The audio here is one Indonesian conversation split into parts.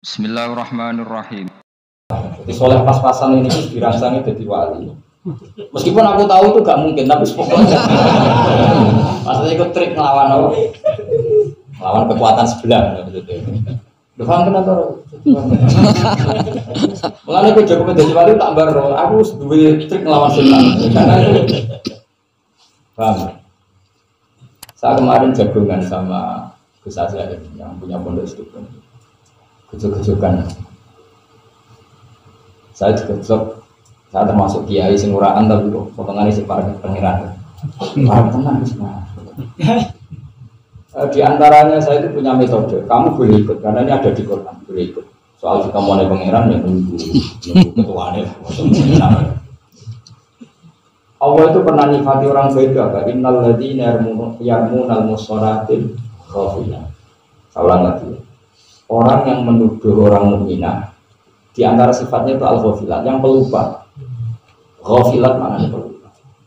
Bismillahirrahmanirrahim. Jadi soleh pas-pasan ini dirangsangnya jadi wali. Meskipun aku tahu itu gak mungkin, tapi pokoknya maksudnya ikut trik ngelawan apa? Ngelawan kekuatan sebelah. Doang kenapa? Mulanya aku jago jadi wali tak baru. Aku dua trik ngelawan sebelah. Karena itu, paham? Saya kemarin jagungan sama Gus Azhar yang punya pondok Stupun. Kejuk-kejukan. Saya dikejok. Saya termasuk kiai sing uraan tapi kok potongannya sing para pengiran. Paham tenang semua. Di antaranya saya itu punya metode. Kamu boleh ikut karena ini ada di Quran, boleh ikut. Soal kita mau pengiran ya nunggu ketuaannya. Allah itu pernah nifati orang beda. Innal ladzina yarmunal musharatil khafina. Saya ulang lagi. Orang yang menuduh orang mukminah di antara sifatnya itu al-ghafilat, yang pelupa. Ghafilat maknanya pelupa.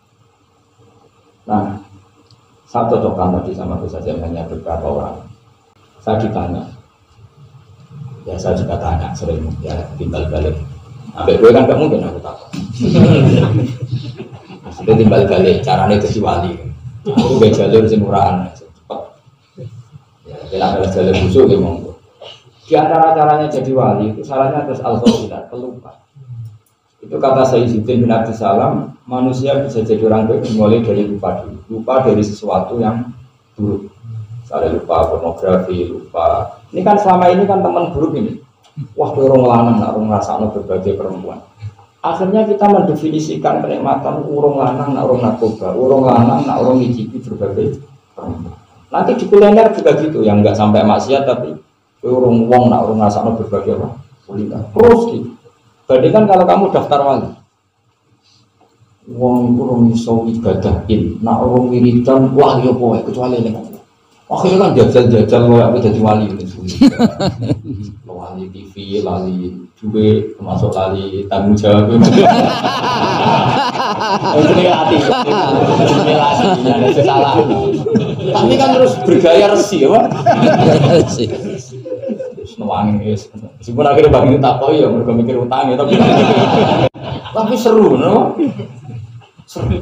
Nah, saya cocokkan tadi sama Gus Azhar hanya beberapa orang. Saya ditanya, ya saya juga tanya sering, ya timbal balik. Sampai gue kan gak mungkin aku takut. Maksudnya timbal balik, caranya ke wali. Aku gak jalur semuraan, cepat. Ya, bila ada jalur busuk ya monggo. Di antara caranya jadi wali itu salahnya terus al-ghafilat, pelupa. Itu kata Sayyiduddin bin Abdussalam, manusia bisa jadi orang baik mulai dari lupa dulu. Lupa dari sesuatu yang buruk. Misalnya lupa pornografi, lupa. Ini kan selama ini kan teman buruk ini. Wah, orang lanang, orang ngerasakno berbagai perempuan. Akhirnya kita mendefinisikan kenikmatan orang lanang, orang narkoba, orang lanang, orang ngicipi berbagai perempuan. Nanti di kuliner juga gitu, yang nggak sampai maksiat tapi orang wong nak orang ngerasakno berbagai apa? Kuliner. Terus gitu. Bandingkan kalau kamu daftar wali, wong itu orang iso ibadahin, nak orang wiridan wali apa kecuali ini. Akhirnya kan jajal-jajal kayak jadi wali itu. Wali TV, wali duwe, termasuk wali tanggung jawab. Ini latih, ini latih, ada salah. Tapi kan terus bergaya resi, apa? Resi. Nangis, meskipun akhirnya bagi tak tahu ya mereka mikir utangnya tapi seru, no? Seru.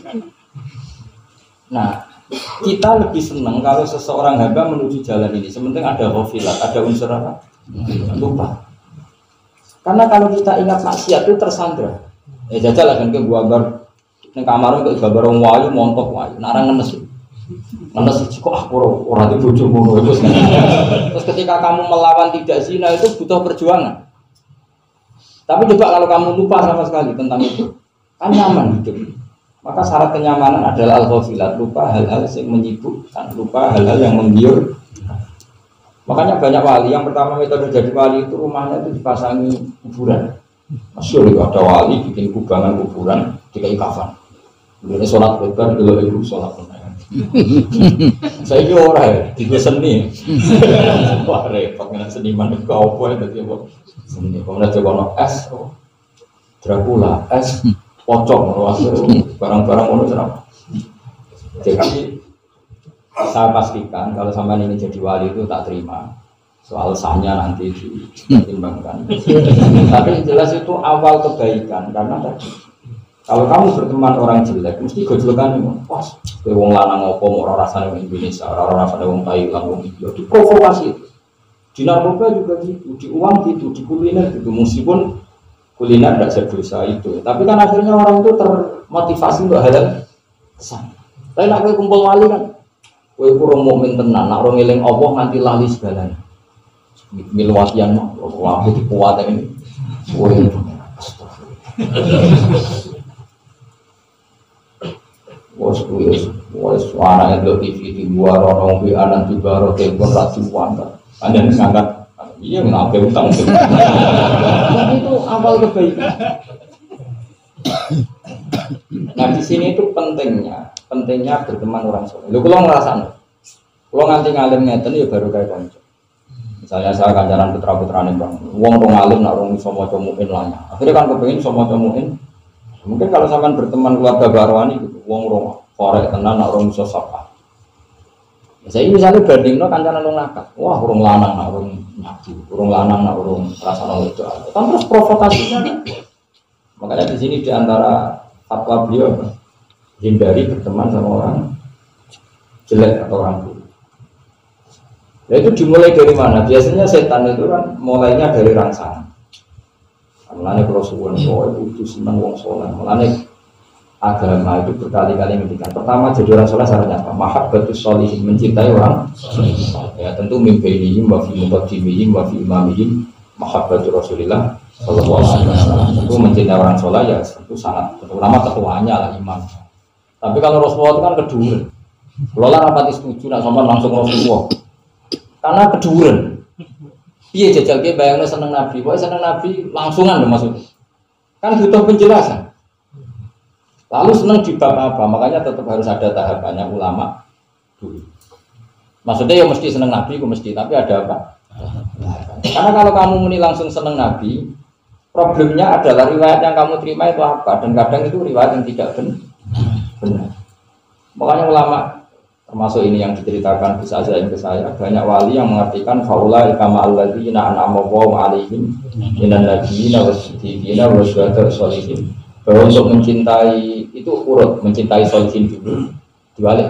Nah, kita lebih senang kalau seseorang hamba menuju jalan ini. Sementing ada ghafilat, ada unsur apa? Lupa. Karena kalau kita ingat maksiat itu tersandra. Jajal kan ke gua gambar, neng kamar ke gambar orang wayu montok wayu, narang ngenes. Ngenes kok aku ora di bojomu terus. Terus ketika kamu melawan tidak zina itu butuh perjuangan. Tapi coba kalau kamu lupa sama sekali tentang itu, kan nyaman hidup. Maka syarat kenyamanan adalah al-ghafilat, lupa hal-hal yang menyibukkan, lupa hal-hal yang menggiur. Makanya banyak wali, yang pertama metode jadi wali itu rumahnya itu dipasangi kuburan. Masyhur itu ada wali bikin kubangan kuburan dikai kafan. Ini sholat lebar, dulu ibu sholat lebar. Saya juga orang ya, tiga seni. Wah repot dengan seniman itu kau apa ya seni. Kemudian coba es, Dracula, es, pocong, barang-barang ono serap. Jadi saya pastikan kalau sampai ini jadi wali itu tak terima. Soal sahnya nanti ditimbangkan. Tapi jelas itu awal kebaikan karena tadi. Kalau kamu berteman orang jelek, mesti gojlokan ini. Wah, wong lanang ngopo mau rasanya wong Indonesia, rasanya wong Thailand, wong India. Diprovokasi. Di narkoba juga gitu, di uang gitu, di kuliner gitu. Meskipun kuliner tidak sedosa itu, tapi kan akhirnya orang itu termotivasi untuk hal kesan. Tapi nak kowe kumpul wali kan, kowe kurang mukmin tenan, nak orang eling Allah nganti lali segalanya. Milwatian mah, aku dikuat ini. Kowe wes suara yang TV di luar orang di anak juga orang telepon ratusan ada yang ngangkat iya ngangkat utang itu awal kebaikan. Nah di sini itu pentingnya berteman orang soleh. Lu kalau ngerasain, kalau nganti ngalim ngeten ya baru kayak konco. Misalnya saya kancaran putra nih bang, uang ngalim nak orang semua comuin lahnya. Akhirnya kan kepengen semua comuin. Mungkin kalau sampean berteman keluarga Barwani gitu, wong korek tenan nak orang sosok. Saya misalnya banding no kancanan nong nakal, wah urung lanang nak urung nyabu, urung lanang nak urung rasanya itu, kan terus provokasinya. Makanya di sini diantara fatwa beliau hindari berteman sama orang jelek atau orang buruk. Ya itu dimulai dari mana? Biasanya setan itu kan mulainya dari rangsangan. Mulanya kalau suwon itu senang wong soleh. Mulanya agama itu berkali-kali mendikan. Pertama jadi orang soleh syaratnya apa? Mahabbatus sholihin, mencintai orang. Ya tentu mimpiihim wa fi muqaddimihim wa fi imamihim mahabbatu Rasulillah sallallahu alaihi wasallam. Itu mencintai orang soleh ya tentu sangat terutama ketuanya lah imam. Tapi kalau Rasulullah itu kan keduren. Kalau lah rapati setuju nak sama langsung Rasulullah. Karena keduren. Iya jajal ke bayangnya seneng Nabi, pokoknya seneng Nabi langsungan loh maksudnya. Kan butuh penjelasan. Lalu seneng di bab apa? Makanya tetap harus ada tahapannya ulama dulu. Maksudnya ya mesti seneng Nabi, mesti. Tapi ada apa? Karena kalau kamu muni langsung seneng Nabi, problemnya adalah riwayat yang kamu terima itu apa? Dan kadang itu riwayat yang tidak benar. Makanya ulama termasuk ini yang diceritakan bisa saja ke saya, banyak wali yang mengartikan faula kama alladzina an'ama Allahu 'alaihim minan nabiyyin was-siddiqin was-syuhada'i was-sholihin. Bahwa untuk mencintai itu urut, mencintai sholihin dulu, diwalik.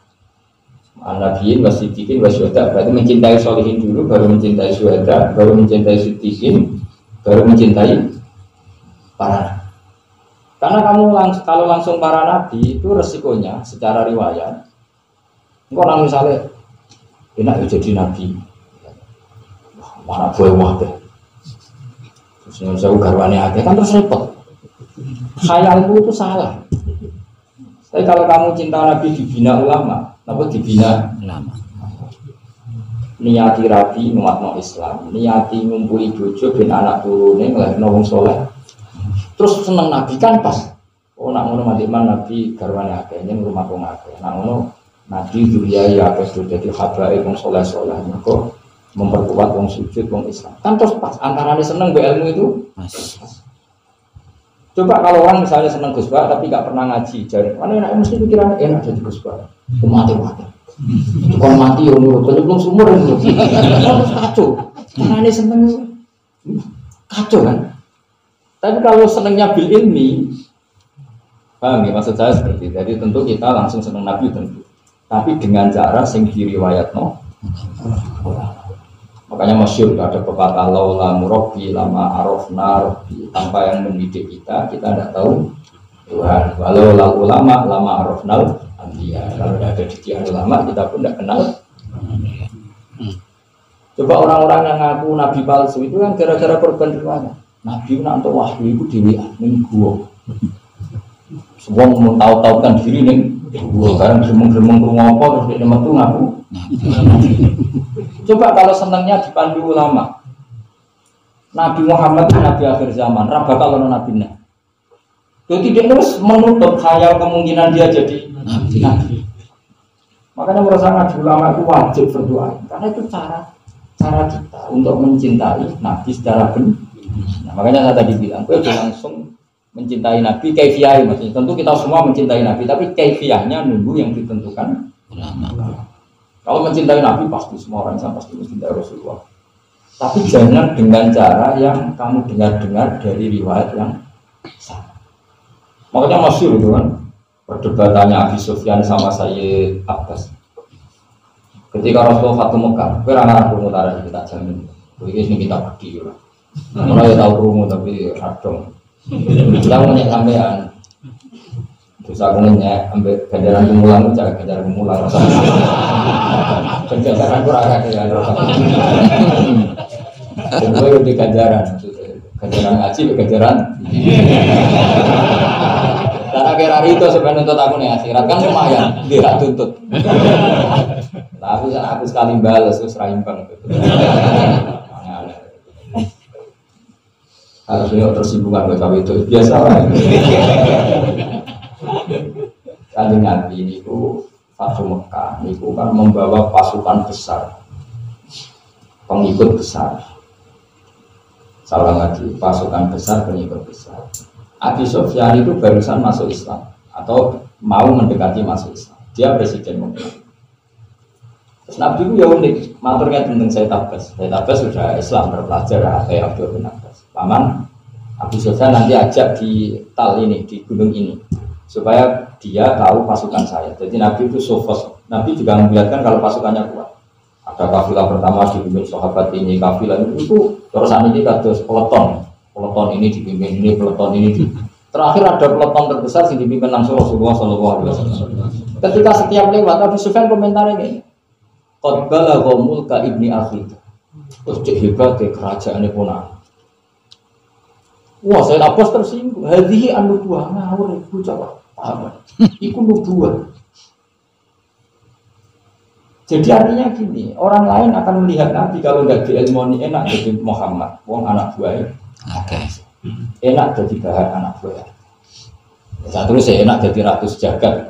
An-nabiyyin was-siddiqin was-syuhada, berarti mencintai sholihin dulu, baru mencintai syuhada, baru mencintai siddiqin, baru mencintai para. Karena kamu kalau langsung para nabi itu resikonya secara riwayat. Engkau nang misalnya enak jadi nabi, mana boleh deh. Terus yang saya garwane akeh kan terus repot. Khayalmu itu salah. Tapi kalau kamu cinta nabi dibina ulama, apa dibina ulama? Niati rabi nguatno Islam, niati ngumpuli bojo ben anak turune nglahirno wong saleh. Terus seneng nabi kan pas. Oh nak ngono mandiman nabi garwane akeh yen rumah wong akeh. Nak ngono Nabi Zuriya ya kesud jadi habaib wong soleh-soleh mereka memperkuat wong sujud wong Islam kan terus pas antaranya seneng be ilmu itu coba kalau orang misalnya seneng Gus Bah tapi gak pernah ngaji jadi mana enak mesti pikiran enak jadi Gus Bah mati kalau mati ya nurut kalau belum sumur itu terus kacau antaranya seneng kacau kan tapi kalau senengnya bil ilmi paham ya maksud saya seperti itu jadi tentu kita langsung seneng Nabi tentu tapi dengan cara sing diriwayatno. Makanya masyhur ada pepatah laula murabbi lama arafna rabbi, tanpa yang mendidik kita tidak tahu Tuhan. Walau la ulama lama arafnal anbiya. Kalau tidak ada didikan ulama kita pun tidak kenal. Coba orang-orang yang ngaku nabi palsu itu kan gara-gara korban riwayat. Nabi nak untuk wahyu itu dewi ning gua. Semua mau tahu-tahu kan diri nih. Sekarang gemeng-gemeng rumah apa terus dia metu ngaku. Coba kalau senangnya dipandu ulama. Nabi Muhammad itu nabi akhir zaman, raba kalau nabinya. Jadi dia terus menutup khayal kemungkinan dia jadi nabi. Makanya menurut saya nabi ulama itu wajib berdoa. Karena itu cara kita untuk mencintai nabi secara benar. Nah, makanya saya tadi bilang, gue langsung mencintai Nabi, kaifiyah maksudnya. Tentu kita semua mencintai Nabi, tapi kaifiyahnya nunggu yang ditentukan ulama. Kalau mencintai Nabi pasti semua orang sama pasti mencintai Rasulullah. Tapi jangan dengan cara yang kamu dengar-dengar dari riwayat yang sama. Makanya masyhur itu kan perdebatannya Abi Sufyan sama Sayyid Abbas. Ketika Rasulullah Fatu Mekah, kira-kira permutaran kita jamin. Ini kita pergi lah. Mana ya tahu rumu tapi radong. Kita mau nyek sampean. Terus aku nyek ambil ganjaran kemulang, jangan ganjaran kemulang. Ganjaran kurang ada kan rasa. Gue di ganjaran, ganjaran ngaji, ganjaran. Dan akhir hari itu sebenarnya untuk aku nih akhirat kan lumayan, dia tuntut. Tapi aku sekali balas, terus raimbang. Harusnya tersinggungan kalau itu biasa lah. Kanjeng Nabi ini ku Fatu Mekah, ini kan membawa pasukan besar, pengikut besar. Salah lagi, pasukan besar, pengikut besar. Abi Sufyan itu barusan masuk Islam atau mau mendekati masuk Islam. Dia presiden Mekah. Terus Nabi itu ya unik, maturnya tentang Sayyid Abbas. Sayyid Abbas sudah Islam terpelajar kayak Abdul bin Abbas. Paman Abu Sufyan nanti ajak di tal ini, di gunung ini, supaya dia tahu pasukan saya. Jadi Nabi itu sofos. Nabi juga memperlihatkan kalau pasukannya kuat. Ada kafilah pertama dipimpin sahabat ini, kafilah itu terus ini kados peleton. Peleton ini dipimpin ini, peleton ini di. Terakhir ada peleton terbesar yang dipimpin langsung Rasulullah SAW. Ketika setiap lewat Abu Sufyan komentarnya ini, qad balagha mulka ibni akhi. Terus cek hebat kerajaan ponak. Wah, saya Abbas tersinggung. Hadhihi an-nubuwah ngawur iku jawab. Paham? Iku nubuwah. Jadi artinya gini, orang lain akan melihat Nabi kalau nggak diilmoni enak jadi Muhammad, wong anak buahnya. Oke. Enak jadi bahan anak buah. Saat terus saya enak jadi ratus jagat.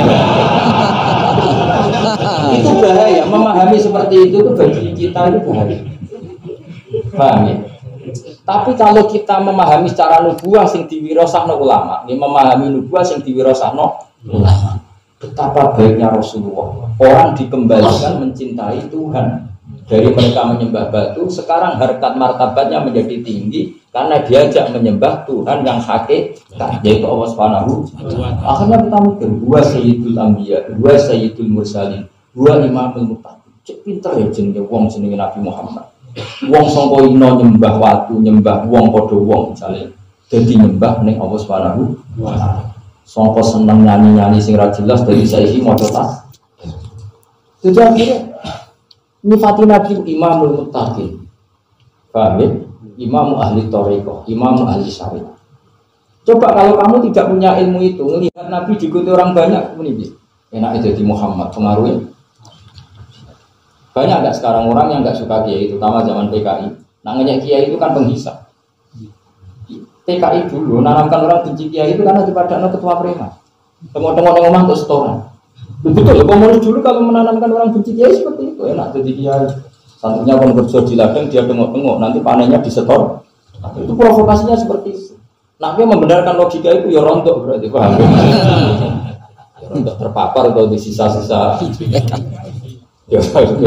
Itu bahaya. Memahami seperti itu tuh bagi kita itu bahaya. Paham ya? Tapi kalau kita memahami secara nubuah sing diwirasahno ulama, ini memahami nubuah sing diwirasahno ulama. Betapa baiknya Rasulullah. Orang dikembalikan mencintai Tuhan. Dari mereka menyembah batu, sekarang harkat martabatnya menjadi tinggi karena diajak menyembah Tuhan yang hakikat, yaitu Allah Subhanahu. Akhirnya kita mikir, dua sayyidul anbiya, dua sayyidul mursalin, dua imamul muttaqin. Cek pinter ya jenenge wong jenenge Nabi Muhammad. Wong sangka ino nyembah watu, nyembah wong padha wong misale. Dadi nyembah ning Allah Subhanahu wa taala. Sangka seneng nyanyi-nyanyi sing ra jelas dari saiki maca tas. Jadi akhirnya nifati Nabi imamul muttaqin. Paham ya? Imam ahli thariqah, imam ahli syariah. Coba kalau kamu tidak punya ilmu itu, melihat Nabi diikuti orang banyak, ini enak jadi Muhammad pengaruhnya. Banyak nggak sekarang orang yang nggak suka kiai, terutama zaman PKI. Namanya kiai itu kan penghisap. PKI dulu nanamkan orang benci kiai itu karena dipadana ketua preman. Tengok-tengok ngomong untuk setoran. Betul, komunis dulu kalau menanamkan orang benci kiai seperti itu, enak jadi kiai. Santrinya pun kerja di ladang, dia tengok-tengok, nanti panennya disetor. Itu provokasinya seperti itu. Nah, dia membenarkan logika itu ya rontok berarti, paham? Ya rontok terpapar atau di sisa-sisa. Ya,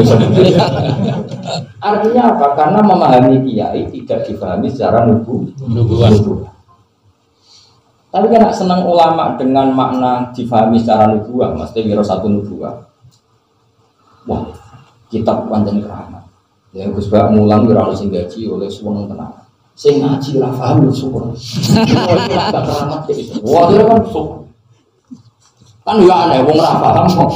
artinya apa? Karena memahami kiai tidak dipahami secara nubuwah. Tapi kan senang ulama dengan makna dipahami secara nubuwah, mesti kira satu nubuwah. Wah, kitab panjang keramat. Ya Gus Bak mulang kira harus gaji oleh suwung tenang. Sing ngaji ora paham syukur. Ora keramat iki. Wah, dia kan syukur. Kan ya aneh, wong ora paham kok.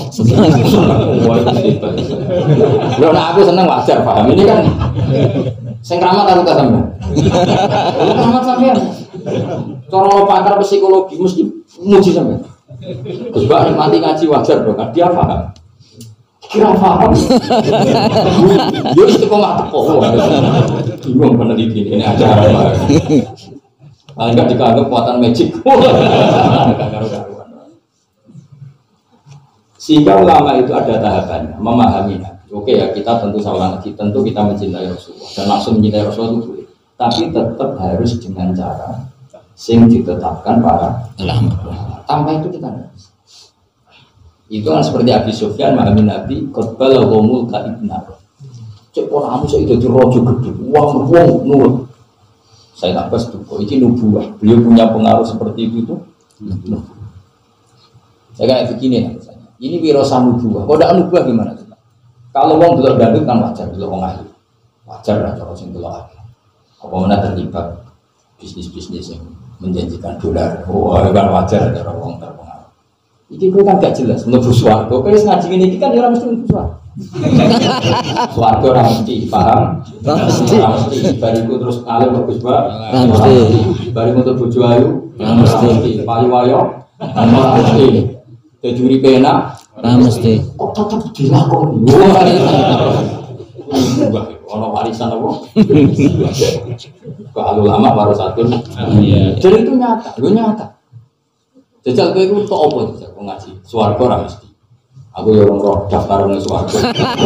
Lho nek aku seneng wajar paham. Ini kan sing keramat aku ta sampean. Keramat sampean. Cara pakar psikologi mesti muji sampean. Gus Bak mati ngaji wajar dong, kan dia paham. Kira paham. Yo istiqomah teko. Bingung peneliti ini acara apa. Enggak dianggap kekuatan magic. Sehingga ulama itu ada tahapannya, memahami Nabi. Oke ya, kita tentu seorang Nabi, tentu kita mencintai Rasulullah dan langsung mencintai Rasulullah itu boleh. Tapi tetap harus dengan cara sing ditetapkan para ulama. Tanpa itu kita tidak bisa. Itu kan seperti Abi Sufyan memahami Nabi, qotbal gomul ka ibnar. Cek orang itu jadi rojo gede, uang nurut. Saya tak pas tuh, ini nubuah. Beliau punya pengaruh seperti itu. Saya kayak begini misalnya. Ini wirasa nubuah. Kalau tidak nubuah gimana? Kalau orang belum dandut kan wajar, belum orang ahli. Wajar lah kalau sing belum ahli. Apa mana terlibat bisnis-bisnis yang menjanjikan dolar. Oh, kan wajar ada orang terpengaruh. Ini kan gak jelas. Menuju suarga. Kalau ngaji ini kan orang mesti menuju suarga. Suarga orang mesti paham. Mesti. Bariku terus alim bagus banget. Mesti. Bariku terus bojo ayu. Mesti. Payu wayo. Mesti. Kejuri pena, mesti. Kok tetap dilakoni? Kalau warisan apa? Kalau lama baru satu. Jadi itu nyata, lu nyata. Jajal gue itu apa? Jajal gue ngaji. Suarga orang mesti. Aku yang roh daftar dengan suarga.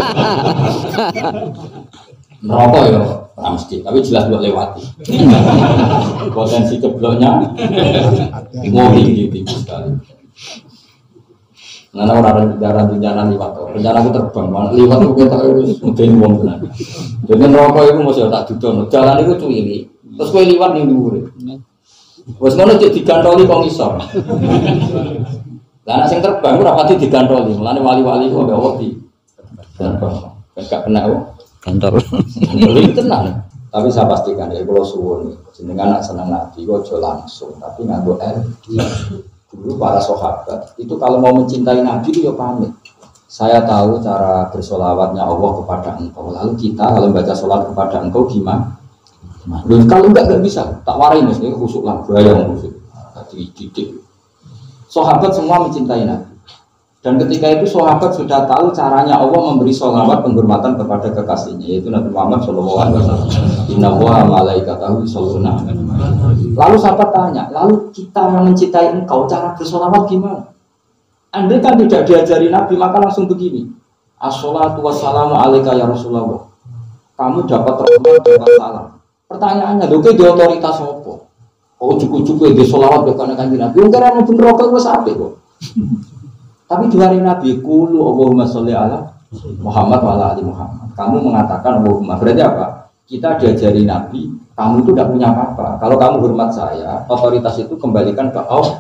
Merokok ya orang mesti, tapi jelas buat lewati. Potensi cebloknya tinggi sekali. Nana orang rencana liwat, rencana aku terbang, liwat aku kita harus mungkin uang benar. Jadi rokok itu mesti tak duduk, jalan itu cuili, terus kau liwat nih dulu. Bos mana jadi digantoli kau ngisor. Karena yang terbang itu rapati digantoli, melani wali-wali kau gak wati. Gak kena kok. Kantor. Itu tenang. Tapi saya pastikan ya kalau suwun, jenengan nak senang nabi, kau langsung, tapi nganggo Dulu para sahabat itu kalau mau mencintai nabi itu ya pamit. Saya tahu cara bersolawatnya Allah kepada engkau. Lalu kita kalau baca sholat kepada engkau gimana? Loh, kalau enggak bisa. Tak warai mesti khusuk lah, bahaya khusuk. Tadi didik. Sahabat semua mencintai nabi. Dan ketika itu sahabat sudah tahu caranya Allah memberi sholawat penghormatan kepada kekasihnya, yaitu Nabi Muhammad SAW. Inna wa malaikatahu yusholluna. Lalu sahabat tanya, lalu kita yang mencintai engkau cara bersholawat gimana? Andai kan tidak diajari Nabi, maka langsung begini. Assalatu wassalamu alaika ya Rasulullah. Kamu dapat rahmat dapat salam. Pertanyaannya, oke di otoritas apa? Oh cukup-cukup di sholawat bukan kanjeng Nabi. Wong kira mung rokok wis apik kok. Tapi di hari Nabi, kulu Allahumma sholli ala Muhammad wa ala ali Muhammad. Kamu mengatakan Allahumma, berarti apa? Kita diajari Nabi, kamu itu tidak punya apa-apa. Kalau kamu hormat saya, otoritas itu kembalikan ke Allah.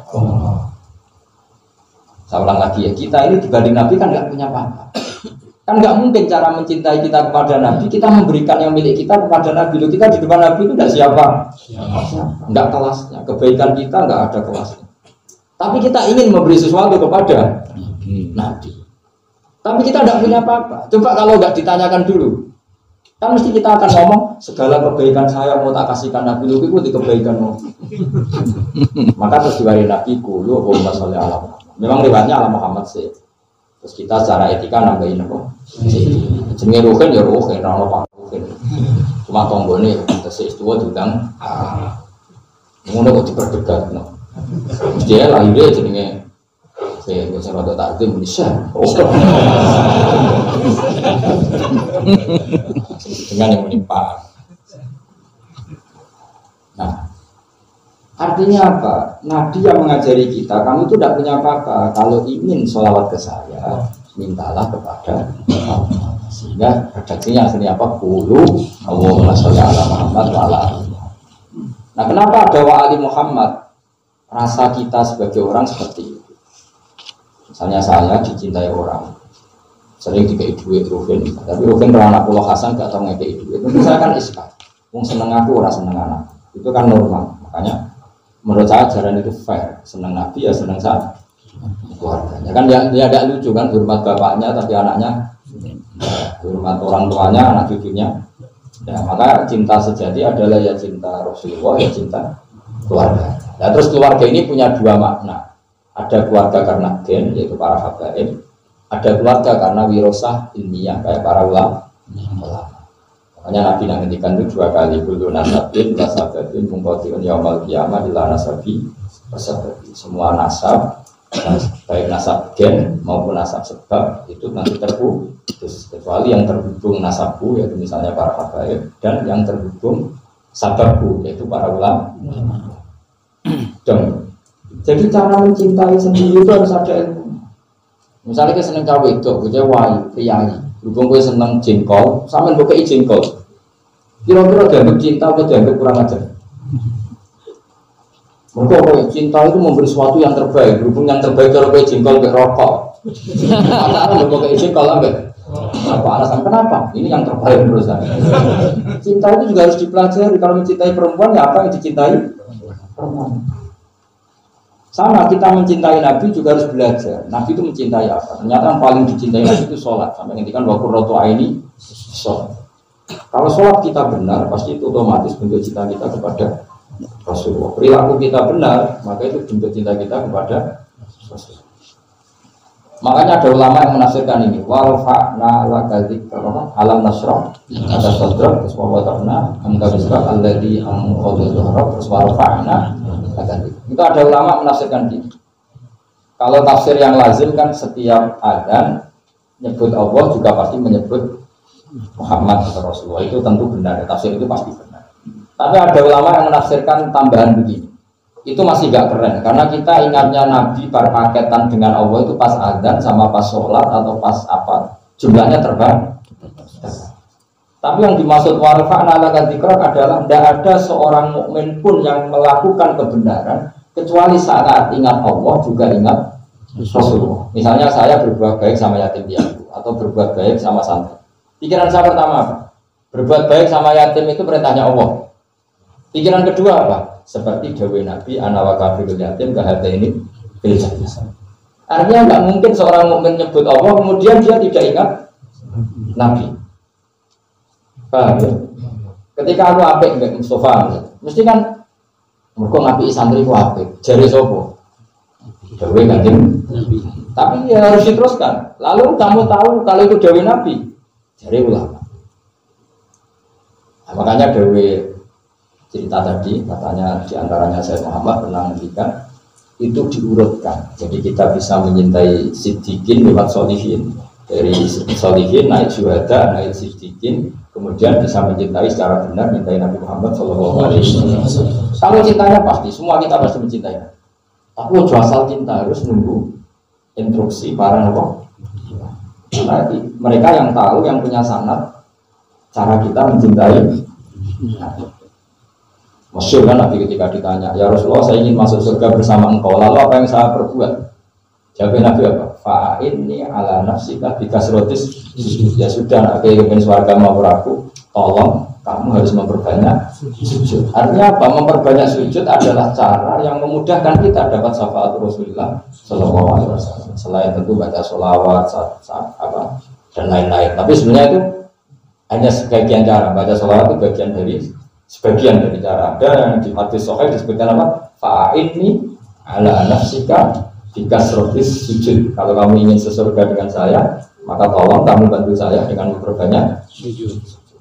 Saya ulang lagi ya, kita ini dibanding Nabi kan nggak punya apa-apa. Kan nggak mungkin cara mencintai kita kepada Nabi, kita memberikan yang milik kita kepada Nabi. Loh, kita di depan Nabi itu tidak siapa? Nggak kelasnya. Kebaikan kita nggak ada kelasnya. Tapi kita ingin memberi sesuatu kepada Nabi. Tapi kita tidak punya apa-apa. Coba kalau nggak ditanyakan dulu, kan mesti kita akan ngomong segala kebaikan saya mau tak kasihkan Nabi. Lu itu kebaikan mau. Maka terus diwari Nabi kulu Allahumma sholli ala Muhammad. Memang riwayatnya ala Muhammad sih. Terus kita secara etika nambahin apa? Jenenge ruhin ya ruhin, ora ono ruhin. Cuma tonggone tesih tuwa diundang. Ngono kok diperdegat no. Dia lahirnya jenenge saya bisa rada takdim Indonesia. Dengan yang menimpa. Nah, artinya apa? Nabi yang mengajari kita, kamu itu tidak punya apa-apa. Kalau ingin sholawat ke saya, mintalah kepada Allah. Sehingga redaksinya aslinya apa? Qulu Allahumma sholli ala Muhammad wa ala ali. Nah, kenapa ada wa ali Muhammad? Rasa kita sebagai orang seperti itu. Misalnya saya dicintai orang, sering dikei duit Ruhin, tapi Ruhin kalau anak pulau Hasan gak tau ngekei duit. Itu saya kan iskak. Wong seneng aku, ora seneng anak. Itu kan normal. Makanya menurut saya ajaran itu fair. Seneng Nabi ya seneng saya keluarganya. Kan dia agak lucu kan, hormat bapaknya tapi anaknya, hormat orang tuanya, anak cucunya. Ya, maka cinta sejati adalah ya cinta Rasulullah, ya cinta keluarga. Nah, terus keluarga ini punya dua makna. Ada keluarga karena gen, yaitu para habaib. Ada keluarga karena wirosah ilmiah, kayak para ulama. Makanya Nabi nantikan itu dua kali. Kullu nasabin, nasabin, mungkotiun yaumal qiyamah ila nasabi, nasabi. Semua nasab, baik nasab gen maupun nasab sebab, itu nanti terputus. Kecuali yang terhubung nasabku, yaitu misalnya para habaib. Dan yang terhubung sababku, yaitu para ulama. Jadi cara mencintai sendiri itu harus ada ilmu. Misalnya kita seneng cawe itu, kita wahyu, priayi. Berhubung kita seneng jengkol, sama buka jengkol. Kira-kira dianggap cinta atau dianggap kurang ajar? Mereka cinta itu memberi sesuatu yang terbaik. Berhubung yang terbaik kalau kita jengkol ke rokok. Karena buka jengkol ambil. Apa alasan kenapa? Ini yang terbaik menurut saya. Cinta itu juga harus dipelajari. Kalau mencintai perempuan, ya apa yang dicintai perempuan? Sama kita mencintai Nabi juga harus belajar. Nabi itu mencintai apa? Ternyata yang paling dicintai Nabi itu sholat. Sampai ngendikan wa qurratu aini sholat. Kalau sholat kita benar, pasti itu otomatis bentuk cinta kita kepada Rasulullah. Perilaku kita benar, maka itu bentuk cinta kita kepada Rasulullah. Makanya ada ulama yang menafsirkan ini. Warfa'na laka dzikra alam nasrah. Ada sadrak terus wa ta'na angka bisra alladzi anqadha dhahrak terus warfa'na. Itu ada ulama menafsirkan gini. Kalau tafsir yang lazim kan setiap adzan nyebut Allah juga pasti menyebut Muhammad atau Rasulullah, itu tentu benar. Tafsir itu pasti benar. Tapi ada ulama yang menafsirkan tambahan begini. itu masih gak keren karena kita ingatnya Nabi berpaketan dengan Allah itu pas adzan sama pas sholat atau pas apa jumlahnya terbang. Tapi yang dimaksud warfa'na laka dzikrak adalah tidak ada seorang mukmin pun yang melakukan kebenaran kecuali saat ingat Allah juga ingat Rasulullah. Misalnya saya berbuat baik sama yatim piatu atau berbuat baik sama santri. Pikiran saya pertama apa? Berbuat baik sama yatim itu perintahnya Allah. Pikiran kedua apa? Seperti dawuh Nabi ana wa kafirul yatim kahata ini bil jannah. Artinya enggak mungkin seorang mukmin nyebut Allah kemudian dia tidak ingat Nabi. Paham ya? Ketika aku apik mbek Mustafa, mesti kan mergo ngapiki santri ku apik. Jare sapa? Dawuh Kanjeng Nabi. Tapi ya harus diteruskan. Lalu kamu tahu kalau itu dawuh Nabi? Jare ulama. Nah, makanya dawuh cerita tadi katanya diantaranya Syekh Muhammad pernah ngendikan itu diurutkan jadi kita bisa mencintai siddiqin lewat sholihin dari sholihin naik syuhada naik siddiqin kemudian bisa mencintai secara benar mencintai Nabi Muhammad SAW. Kalau cintanya pasti semua kita pasti mencintai tapi asal cinta harus nunggu instruksi para nabi karena mereka yang tahu yang punya sanad cara kita mencintai Masyhur kan Nabi ketika ditanya, ya Rasulullah saya ingin masuk surga bersama engkau, lalu apa yang saya perbuat? Jawab Nabi apa? Fa'inni ala nafsika bikasrotis. Ya sudah, nak ingin surga mau aku, tolong kamu harus memperbanyak sujud. Artinya apa? Memperbanyak sujud adalah cara yang memudahkan kita dapat syafaat Rasulullah Sallallahu Alaihi Wasallam. Selain tentu baca sholawat, apa dan lain-lain. Tapi sebenarnya itu hanya sebagian cara. Baca sholawat itu bagian dari sebagian dari cara. Ada yang di hadis sahih disebutkan apa? Fa'inni ala nafsika bikasrotis sujud. Kalau kamu ingin sesurga dengan saya, maka tolong kamu bantu saya dengan memperbanyak sujud.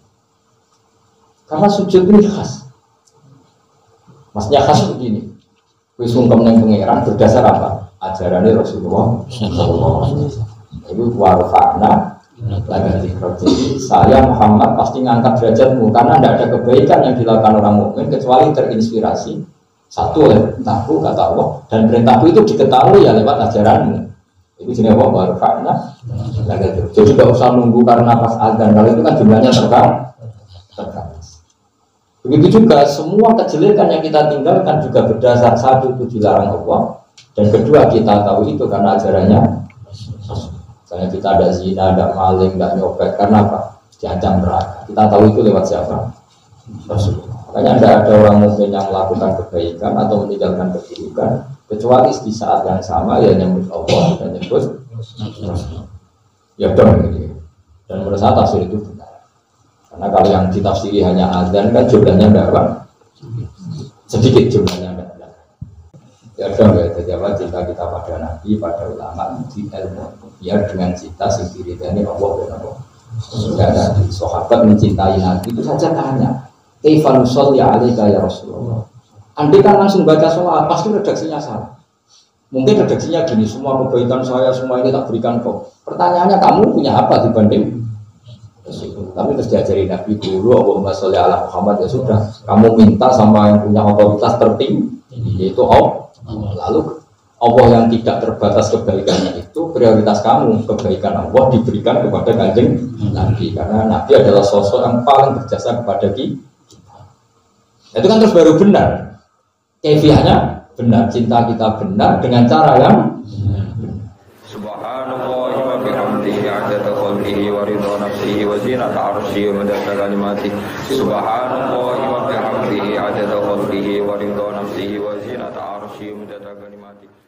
Karena sujud ini khas. Maksudnya khas begini. Wis sungkem nang pangeran berdasar apa? Ajarannya Rasulullah sallallahu alaihi wasallam. Itu warfa'na lagi jadi saya Muhammad pasti ngangkat derajatmu karena tidak ada kebaikan yang dilakukan orang mukmin kecuali terinspirasi satu oleh perintahku kata Allah dan perintahku itu diketahui ya lewat ajaranmu itu jenis apa baru karena jadi tidak usah nunggu karena pas adzan kalau itu kan jumlahnya terbatas. Begitu juga semua kejelekan yang kita tinggalkan juga berdasar satu itu dilarang Allah dan kedua kita tahu itu karena ajarannya. Misalnya kita ada zina, ada maling, ada nyopet, karena apa? Diancam neraka. Kita tahu itu lewat siapa? Rasulullah. Makanya tidak ada orang mukmin yang melakukan kebaikan atau meninggalkan keburukan kecuali di saat yang sama ya nyebut Allah dan nyebut Rasulullah. Ya dong gitu. Dan menurut saya tafsir itu benar. Karena kalau yang ditafsiri hanya azan kan jumlahnya berapa? Sedikit jumlahnya. Ya dong ya, jadi apa cinta kita pada Nabi, pada ulama, di ilmu biar dengan cinta sendiri dan ini Allah dan Allah sudah ada sahabat mencintai Nabi itu saja tanya Kaifan sholli alaika ya Rasulullah. Andai kan langsung baca sholat pasti redaksinya salah. Mungkin redaksinya gini, semua kebaikan saya semua ini tak berikan kau. Pertanyaannya kamu punya apa dibanding tapi terus diajari Nabi dulu Allahumma sholli ala Muhammad ya sudah kamu minta sama yang punya otoritas tertinggi yaitu Allah. Lalu Allah yang tidak terbatas kebaikannya itu prioritas kamu kebaikan Allah diberikan kepada Kanjeng Nabi karena Nabi adalah sosok yang paling berjasa kepada kita. Itu kan terus baru benar. Kefiahnya benar, cinta kita benar dengan cara yang Subhanallah wa bihamdihi adada khalqihi wa ridha nafsihi wa zinata arsyihi wa madada kalimatihi. Subhanallah wa bihamdihi adada khalqihi wa ridha nafsihi wa zinata arsyihi wa madada kalimatihi.